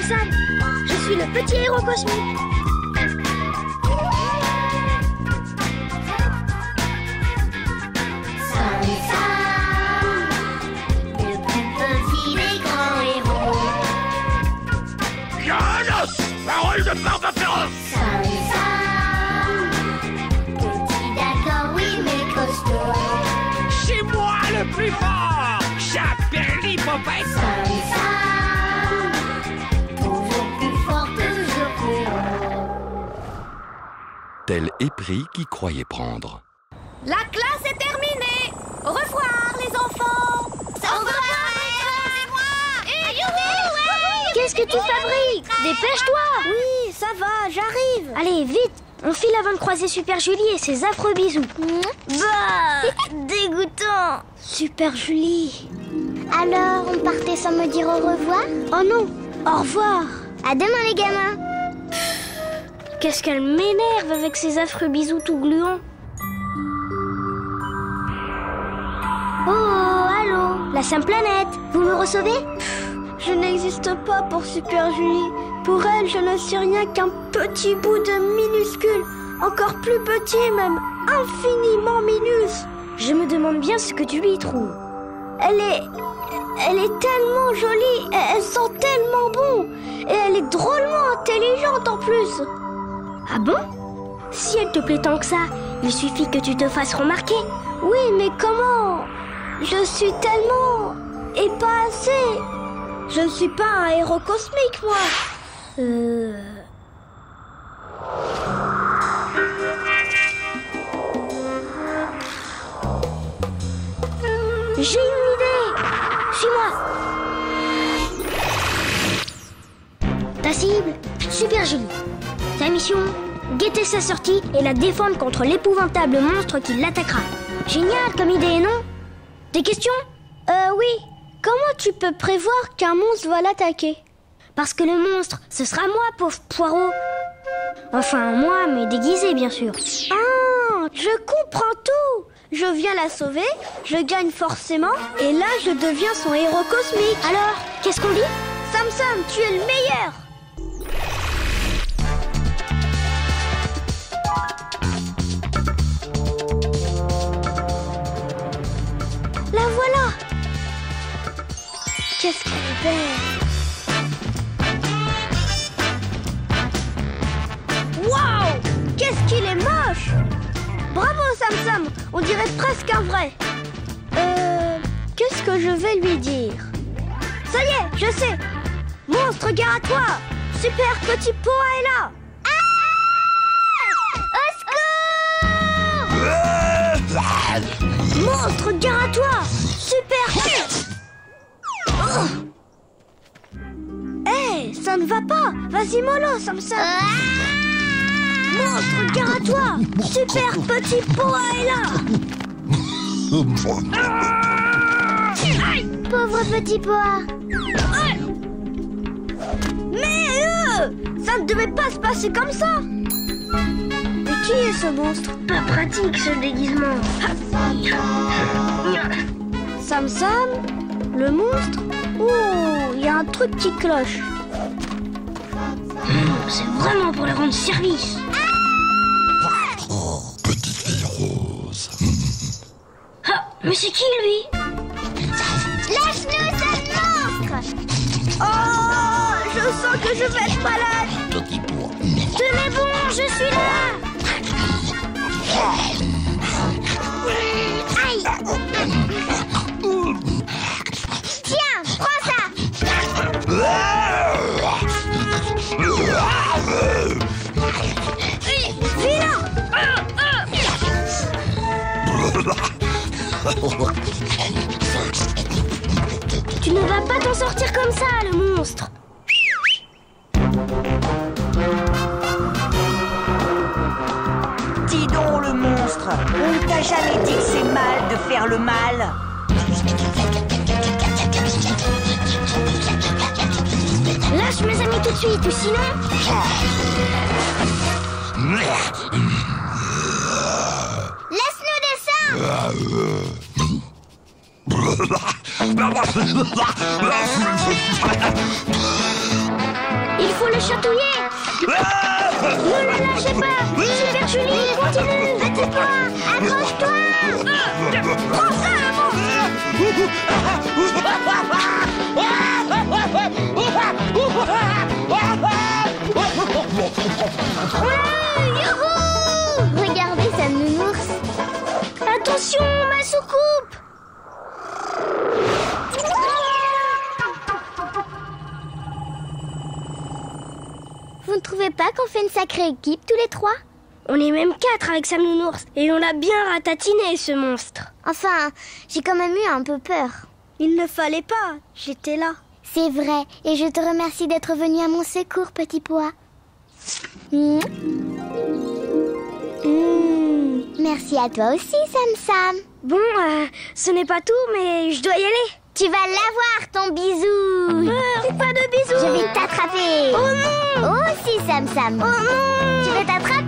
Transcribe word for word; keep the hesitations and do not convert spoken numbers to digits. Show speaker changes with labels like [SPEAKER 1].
[SPEAKER 1] Sam. Je suis le petit héros cosmique.
[SPEAKER 2] Sam, Sam, le plus petit des grands héros.
[SPEAKER 3] Janos, parole de barbe féroce.
[SPEAKER 2] Sam, Sam, petit d'accord, oui, mais costaud.
[SPEAKER 3] C'est moi le plus fort. J'appelle l'hippopète.
[SPEAKER 2] Sam, Sam, toujours plus fort, toujours plus haut.
[SPEAKER 4] Tel épris qui croyait prendre.
[SPEAKER 1] La classe est terminée. Au revoir, les enfants.
[SPEAKER 2] Au revoir, maître.
[SPEAKER 1] Et qu'est-ce que tu fabriques? Dépêche-toi.
[SPEAKER 5] Oui, ça va, j'arrive.
[SPEAKER 1] Allez, vite. On file avant de croiser Super Julie et ses affreux bisous. Bah, dégoûtant. Super Julie.
[SPEAKER 2] Alors, on partait sans me dire au revoir?
[SPEAKER 1] Oh non, au revoir.
[SPEAKER 2] À demain, les gamins.
[SPEAKER 1] Qu'est-ce qu'elle m'énerve avec ses affreux bisous tout gluants. Oh, allô, la Sam Planète, vous me recevez?
[SPEAKER 5] Je n'existe pas pour Super Julie. Pour elle, je ne suis rien qu'un petit bout de minuscule. Encore plus petit, même infiniment minus.
[SPEAKER 1] Je me demande bien ce que tu lui trouves.
[SPEAKER 5] Elle est... Elle est tellement jolie, et elle sent tellement bon. Et elle est drôlement intelligente en plus.
[SPEAKER 1] Ah bon? Si elle te plaît tant que ça, il suffit que tu te fasses remarquer.
[SPEAKER 5] Oui, mais comment? Je suis tellement... et pas assez. Je ne suis pas un héros cosmique, moi.
[SPEAKER 1] Euh... J'ai une idée. Suis-moi. Ta cible, Super Julie. Ta mission, guetter sa sortie et la défendre contre l'épouvantable monstre qui l'attaquera. Génial comme idée, non? Des questions?
[SPEAKER 5] Euh, oui. Comment tu peux prévoir qu'un monstre va l'attaquer?
[SPEAKER 1] Parce que le monstre, ce sera moi, pauvre poireau. Enfin, moi, mais déguisé, bien sûr.
[SPEAKER 5] Ah, je comprends tout. Je viens la sauver, je gagne forcément, et là, je deviens son héros cosmique.
[SPEAKER 1] Alors, qu'est-ce qu'on dit?
[SPEAKER 5] Sam Sam, tu es le meilleur. La voilà. Qu'est-ce qu'elle est belle. Waouh! Qu'est-ce qu'il est moche! Bravo Sam Sam, on dirait presque un vrai. Euh... Qu'est-ce que je vais lui dire? Ça y est, je sais. Monstre, gare à toi. Super petit poa est là.
[SPEAKER 2] Au secours!
[SPEAKER 5] Monstre, gare à toi. Super. Hé, hey, ça ne va pas. Vas-y mollo Sam Sam.
[SPEAKER 2] Ah!
[SPEAKER 5] Monstre, gare à toi. Super petit poa est là.
[SPEAKER 2] Pauvre petit poa.
[SPEAKER 5] Mais euh, ça ne devait pas se passer comme ça. Et qui est ce monstre?
[SPEAKER 1] Pas pratique, ce déguisement.
[SPEAKER 5] Sam Sam? Le monstre? Oh, il y a un truc qui cloche.
[SPEAKER 1] Mmh, c'est vraiment pour leur rendre service.
[SPEAKER 6] Oh, petite fille rose.
[SPEAKER 1] Ah, mais c'est qui, lui?
[SPEAKER 2] Lâche-nous, sale monstre!
[SPEAKER 5] Oh, je sens que je vais être malade.
[SPEAKER 6] Petit pois.
[SPEAKER 1] Tenez bon, je suis là.
[SPEAKER 2] Aïe! Tiens, prends ça!
[SPEAKER 5] Viens.
[SPEAKER 1] Tu ne vas pas t'en sortir comme ça, le monstre.
[SPEAKER 7] Dis donc, le monstre, on ne t'a jamais dit que c'est mal de faire le mal?
[SPEAKER 1] Lâche mes amis tout de suite, ou sinon...
[SPEAKER 2] Laisse-nous descendre!
[SPEAKER 1] Il faut le chatouiller. Ne le lâchez pas. Super Julie, continue.
[SPEAKER 2] Petit pois, accroche-toi.
[SPEAKER 1] Prends ça, le
[SPEAKER 2] Youhou! Regardez sa nounours.
[SPEAKER 1] Attention, ma soucoupe.
[SPEAKER 2] Vous ne trouvez pas qu'on fait une sacrée équipe tous les trois?
[SPEAKER 1] On est même quatre avec Sam Nounours et on l'a bien ratatiné, ce monstre.
[SPEAKER 2] Enfin, j'ai quand même eu un peu peur.
[SPEAKER 5] Il ne fallait pas, j'étais là.
[SPEAKER 2] C'est vrai, et je te remercie d'être venu à mon secours, petit pois. Mmh. Mmh. Merci à toi aussi, Sam Sam.
[SPEAKER 1] Bon, euh, ce n'est pas tout, mais je dois y aller.
[SPEAKER 2] Tu vas l'avoir, ton bisou.
[SPEAKER 1] Peur, pas de bisous.
[SPEAKER 2] Je vais t'attraper.
[SPEAKER 1] Oh non.
[SPEAKER 2] Oh si, Sam Sam.
[SPEAKER 1] Oh non.
[SPEAKER 2] Je vais t'attraper.